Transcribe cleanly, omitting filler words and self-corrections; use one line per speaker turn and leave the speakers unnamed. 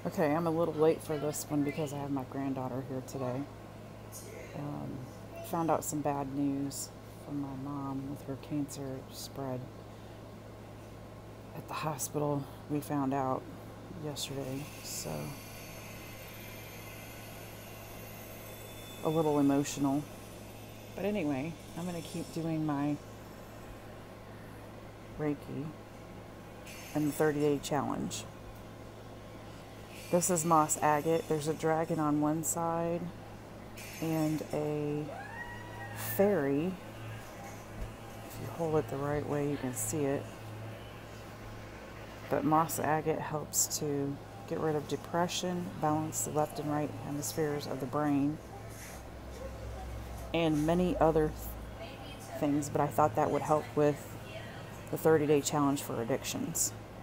Okay, I'm a little late for this one because I have my granddaughter here today. Found out some bad news from my mom with her cancer spread at the hospital. We found out yesterday, so a little emotional. But anyway, I'm going to keep doing my Reiki and the 30-day challenge. This is Moss Agate. There's a dragon on one side and a fairy. If you hold it the right way, you can see it. But Moss Agate helps to get rid of depression, balance the left and right hemispheres of the brain, and many other things. But I thought that would help with the 30-day challenge for addictions.